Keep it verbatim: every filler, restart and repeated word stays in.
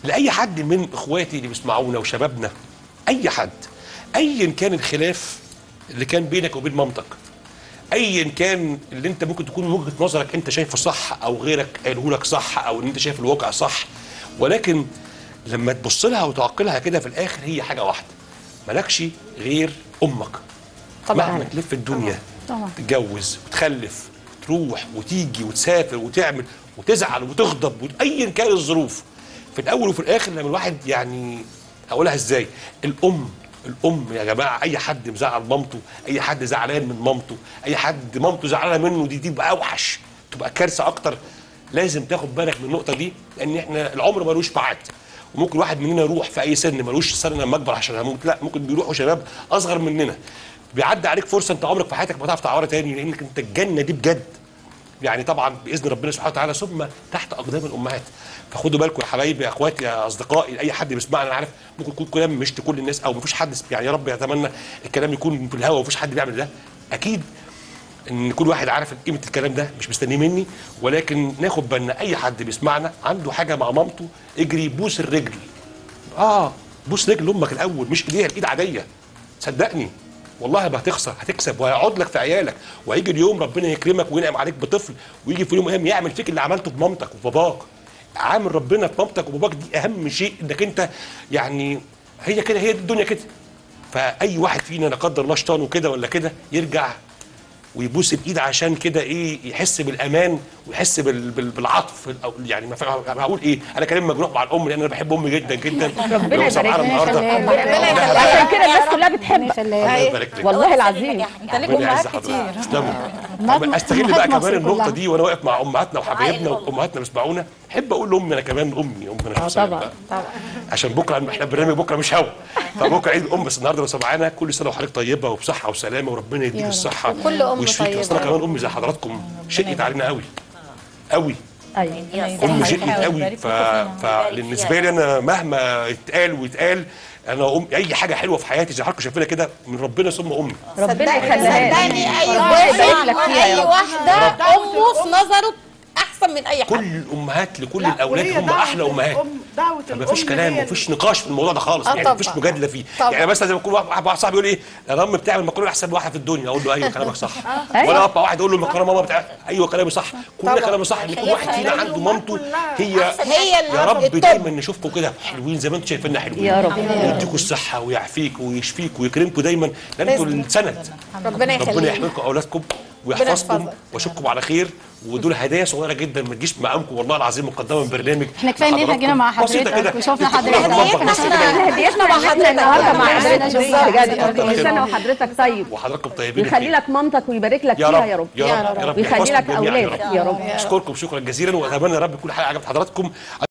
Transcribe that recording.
لاي حد من اخواتي اللي بيسمعونا وشبابنا، اي حد ايا كان الخلاف اللي كان بينك وبين مامتك، ايا كان اللي انت ممكن تكون من وجهه نظرك انت شايفه صح او غيرك قاله لك صح او ان انت شايف الواقع صح، ولكن لما تبص لها وتعقلها كده في الاخر هي حاجه واحده، مالكش غير امك. طبعا مهما تلف الدنيا طبعا تتجوز وتخلف تروح وتيجي وتسافر وتعمل وتزعل وتغضب ايا كان الظروف، في الاول وفي الاخر لما الواحد يعني اقولها ازاي، الام الام يا جماعه، اي حد مزعل مامته، اي حد زعلان من مامته، اي حد مامته زعلانه منه، دي تبقى اوحش، تبقى كارثه اكتر. لازم تاخد بالك من النقطه دي، لان احنا العمر ملوش ميعاد، وممكن واحد مننا يروح في اي سن، ملوش سنه لما اكبر عشان هموت، لا، ممكن بيروحوا شباب اصغر مننا، بيعدي عليك فرصه انت عمرك في حياتك ما هتعرف تعورها تاني، لانك انت الجنه دي بجد يعني طبعا باذن ربنا سبحانه وتعالى، ثم تحت اقدام الامهات. فخدوا بالكم يا حبايبي يا اخواتي يا اصدقائي، اي حد بيسمعنا، انا عارف ممكن يكون كلام مش لكل الناس او مفيش حد يعني، يا رب يتمنى الكلام يكون في الهوا ومفيش حد بيعمل ده، اكيد ان كل واحد عارف قيمه الكلام ده، مش مستنيه مني، ولكن ناخد بالنا اي حد بيسمعنا عنده حاجه مع مامته، اجري بوس الرجل. اه بوس رجل امك الاول، مش ايديها، الايد عاديه، صدقني والله ما هتخسر، هتكسب وهيقعد لك في عيالك، وهيجي اليوم ربنا يكرمك وينعم عليك بطفل، ويجي في يوم ايام يعمل فيك اللي عملته بمامتك وباباك. عامل ربنا في مامتك وباباك، دي اهم شيء، انك انت يعني هي كده، هي الدنيا كده. فاي واحد فينا لا قدر الله شيطانه كده ولا كده يرجع ويبوس الايد عشان كده ايه، يحس بالامان ويحس بال... بال... بالعطف، او يعني ما هقول ايه، انا كلام مجروح مع الام لان انا بحب امي جدا جدا. ربنا يبارك لك ربنا يخليها، عشان كده الناس كلها بتحبك الله يبارك لك والله العظيم. انت ليك امهات كتير. تسلمي. استغل بقى كمان النقطه دي وانا واقف مع امهاتنا وحبايبنا وامهاتنا بيسمعونا، احب اقول لامي انا كمان، امي امي انا شخصيا طبعا طبعا، عشان بكره احنا برنامج بكره مش هوا، فبكره عيد الام، بس النهارده لو سمعانا كل سنه وحضرتك طيبه وبصحه وسلامه وربنا يديك الصحه كل ام ويشفيك. اصل انا كمان امي زي حضراتكم شقت علينا قوي قوي، ايوه امي شقت قوي، ف... فبالنسبه لي انا مهما يتقال ويتقال، انا أم... اي حاجه حلوه في حياتي زي حضرتك شايفينها كده من ربنا ثم امي. ربنا يخليها لك، اي واحد اي واحده امه في نظره احسن من اي حد. كل الامهات لكل الاولاد هم احلى امهات، ما فيش كلام ومفيش نقاش في الموضوع ده خالص، يعني مفيش مجادله فيه. يعني مثلا زي ما يكون واحد واحد صاحبي يقول ايه، الام بتعمل مكرونه احسن واحده في الدنيا، اقول له ايوه كلامك صح. ولا ابقى واحد يقول له المكرونه ماما بتعمل، ايوه كلامي صح، كلنا كلامي صح، ان كل واحد فينا عنده مامته هي هي يا رب دايما نشوفكم كده حلوين زي ما انتم شايفيننا حلوين يا رب، ويديكم الصحه ويعافيك ويشفيك ويكرمكم دايما، لان انتوا السند. ربنا يخليك، ربنا يحميكم اولادكم ويحفظكم واشوفكم على خير، ودول هدايا صغيره جدا ما تجيش مقامكم والله العظيم، مقدمه من برنامج. احنا كفايه ان احنا جينا مع حضرتك وشوفنا حضرتك، هديتنا مع حضرتك النهارده مع حضرتك بجد، كل سنه وحضرتك طيب وحضراتكم طيبين، ويخلي لك مامتك ويبارك لك فيها يا رب، يا رب يا رب، ويخلي لك اولاد يا رب. اشكركم شكرا جزيلا، واتمنى يا رب كل حاجه عجبت حضراتكم.